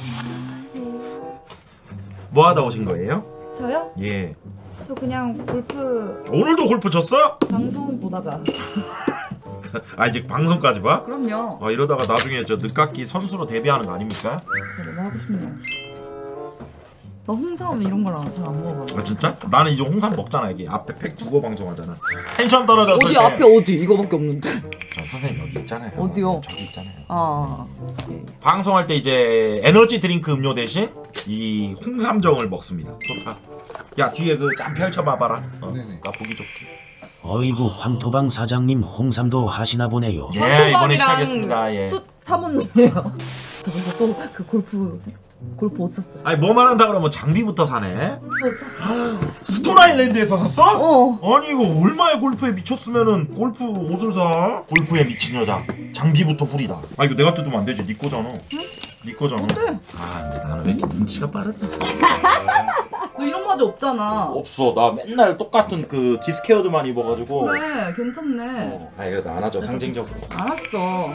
뭐 하다 오신 거예요? 저요? 예. 저 그냥 골프 오늘도 골프 쳤어? 방송 보다가. 아직 방송까지 봐? 그럼요. 이러다가 나중에 저 늦깎이 선수로 데뷔하는 거 아닙니까? 제가 너무 하고 싶네요. 나 홍삼 이런 걸 잘 안 먹어. 아 진짜? 나는 이제 홍삼 먹잖아. 이게 앞에 팩 두고 방송하잖아. 텐션 떨어졌을 어디 때 앞에 어디? 이거밖에 없는데. 선생님 여기 있잖아요. 어디요? 저기 있잖아요. 아. 네. 방송할 때 이제 에너지 드링크 음료 대신 이 홍삼정을 먹습니다. 좋다. 야 뒤에 그 짠 펼쳐봐봐라. 나 보기 좋게. 어이구 황토방 사장님 홍삼도 하시나 보네요. 예 이번에 시작했습니다. 예. 숯 사모님이에요. 저기서 또 그 골프 옷 샀어요. 아니 뭐만 한다 그러면 장비부터 사네. 옷 샀어. 스톤 아일랜드에서 샀어? 어. 아니 이거 얼마에 골프에 미쳤으면은 골프 옷을 사? 골프에 미친 여자 장비부터 후리다. 아 이거 내가 뜯으면 안 되지. 네 거잖아. 응? 네 거잖아. 어때? 아 근데 나는 왜 이렇게 눈치가 빠르냐? 너 이런 바지 없잖아. 없어. 나 맨날 똑같은 그 디스케어드만 입어가지고. 그래 괜찮네. 아니 그래도 안 하죠 상징적으로. 알았어.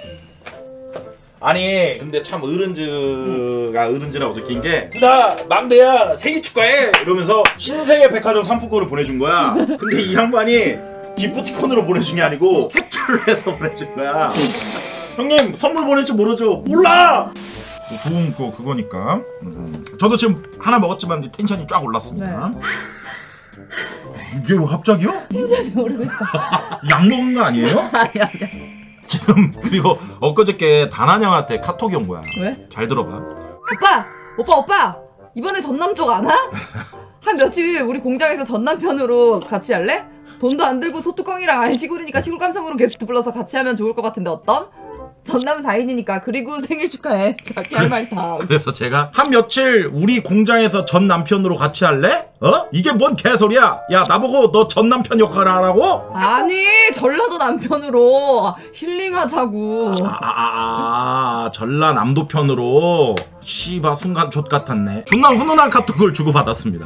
아니 근데 참 어른즈라고 느낀 게 나 막내야 생일 축하해 이러면서 신세계 백화점 상품권을 보내준 거야. 근데 이 양반이 기프티콘으로 보내준 게 아니고 캡처를 해서 보내준 거야. 형님 선물 보낼 줄 모르죠? 몰라! 좋은 거 그거니까. 저도 지금 하나 먹었지만 텐션이 쫙 올랐습니다. 네. 이게 뭐 갑자기요? 텐션이 오르고 있어. 약 먹은 거 아니에요? 아니야. 지금 그리고 엊그저께 다난 형한테 카톡이 온 거야. 왜? 잘 들어봐. 오빠 이번에 전남쪽 안 와? 한 며칠 우리 공장에서 전남편으로 같이 할래? 돈도 안 들고 소뚜껑이랑 안 시골이니까 시골 감성으로 게스트 불러서 같이 하면 좋을 것 같은데 어떤? 전남 4인이니까 그리고 생일 축하해. 자기 할 말 다. 그래서 제가 한 며칠 우리 공장에서 전 남편으로 같이 할래? 이게 뭔 개소리야? 야 나보고 너 전 남편 역할을 하라고? 아니 전라도 남편으로 힐링하자고. 전라남도 편으로. 씨바 순간 족 같았네. 존나 훈훈한 카톡을 주고받았습니다.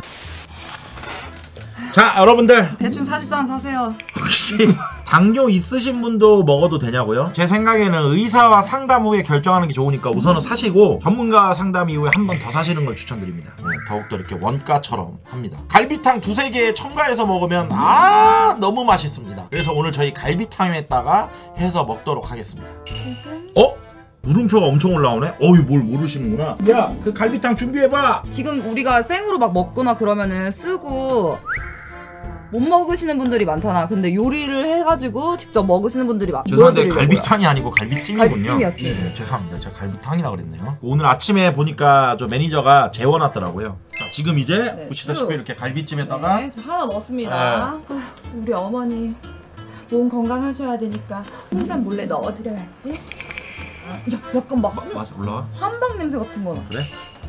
자 여러분들 대충 사실 사람 사세요. 혹시 당뇨 있으신 분도 먹어도 되냐고요? 제 생각에는 의사와 상담 후에 결정하는 게 좋으니까 우선은 사시고 전문가 상담 이후에 한 번 더 사시는 걸 추천드립니다. 네, 더욱더 이렇게 원가처럼 합니다. 갈비탕 두세 개 첨가해서 먹으면 너무 맛있습니다. 그래서 오늘 저희 갈비탕에다가 해서 먹도록 하겠습니다. 물음표가 엄청 올라오네? 이거 뭘 모르시는구나. 야 그 갈비탕 준비해봐. 지금 우리가 생으로 막 먹거나 그러면은 쓰고 못 먹으시는 분들이 많잖아. 근데 요리를 해가지고 직접 먹으시는 분들이 많아. 죄송한데 갈비탕이 아니고 갈비찜이군요. 갈비찜이었지. 네, 죄송합니다. 제가 갈비탕이라 그랬네요. 오늘 아침에 보니까 저 매니저가 재워놨더라고요. 자 지금 이제 보시다시피 이렇게 갈비찜에다가 네, 저 하나 넣었습니다. 우리 어머니 몸 건강하셔야 되니까 홍삼 몰래 넣어드려야지. 야 약간 막 맛이 올라와? 한방 냄새 같은 거 나. 그래?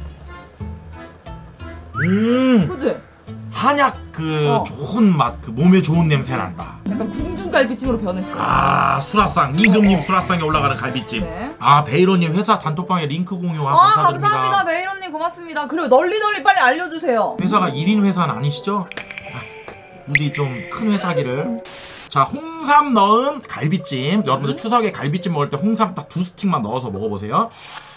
그치? 한약 좋은 맛, 그 몸에 좋은 냄새 난다. 약간 궁중갈비찜으로 변했어. 수라상, 이금님 수라상에 올라가는 갈비찜. 네. 베이로님 회사 단톡방에 링크 공유 감사드립니다. 감사합니다 베이로님 고맙습니다. 그리고 널리 빨리 알려주세요. 회사가 1인 회사는 아니시죠? 우리 좀 큰 회사기를. 자 홍삼 넣은 갈비찜. 여러분들 추석에 갈비찜 먹을 때 홍삼 딱 2스틱만 넣어서 먹어보세요.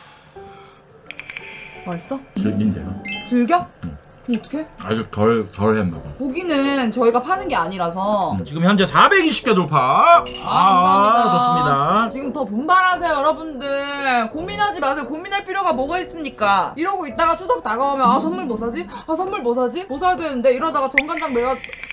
맛있어? 즐긴대요. 즐겨? 어떡해? 아직 덜 했나봐. 고기는 저희가 파는 게 아니라서. 지금 현재 420개 돌파. 감사합니다. 좋습니다. 지금 더 분발하세요 여러분들. 고민하지 마세요. 고민할 필요가 뭐가 있습니까? 이러고 있다가 추석 다가오면 선물 뭐 사지? 선물 뭐 사지? 뭐 사야 되는데 이러다가 정관장 내가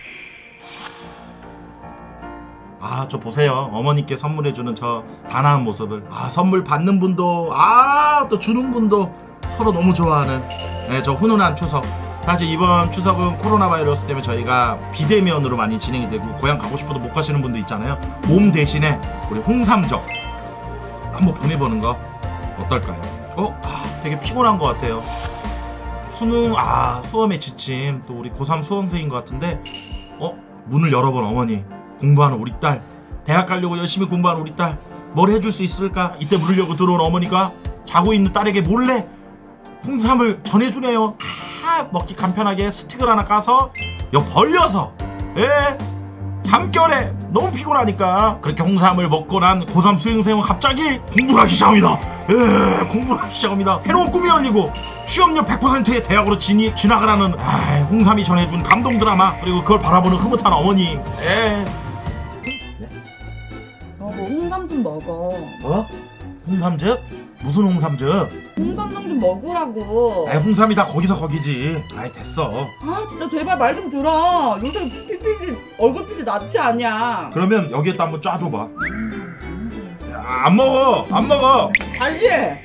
저 보세요. 어머니께 선물해주는 저 단아한 모습을. 선물 받는 분도 또 주는 분도 서로 너무 좋아하는 저 훈훈한 추석. 사실 이번 추석은 코로나 바이러스 때문에 저희가 비대면으로 많이 진행이 되고 고향 가고 싶어도 못 가시는 분도 있잖아요. 몸 대신에 우리 홍삼적 한번 보내보는 거 어떨까요? 되게 피곤한 것 같아요. 수능 수험에 지침. 또 우리 고3 수험생인 것 같은데 문을 열어본 어머니. 공부하는 우리 딸, 대학 가려고 열심히 공부하는 우리 딸, 뭘 해줄 수 있을까? 이때 물으려고 들어온 어머니가 자고 있는 딸에게 몰래 홍삼을 전해주네요. 먹기 간편하게 스틱을 하나 까서 벌려서 잠결에 너무 피곤하니까 그렇게 홍삼을 먹고 난 고3 수행생은 갑자기 공부를 하기 시작합니다. 공부를 시작합니다. 새로운 꿈이 열리고 취업률 100%의 대학으로 진학을 하는 홍삼이 전해준 감동 드라마, 그리고 그걸 바라보는 흐뭇한 어머님. 뭐 홍삼 좀 먹어. 뭐? 홍삼즙? 무슨 홍삼즙? 홍삼 좀 먹으라고. 홍삼이 다 거기서 거기지. 됐어. 아 진짜 제발 말 좀 들어. 요새 피빛이 얼굴빛이 낫지 않냐. 그러면 여기에다 한번 쫙줘봐. 안 먹어. 다시 해.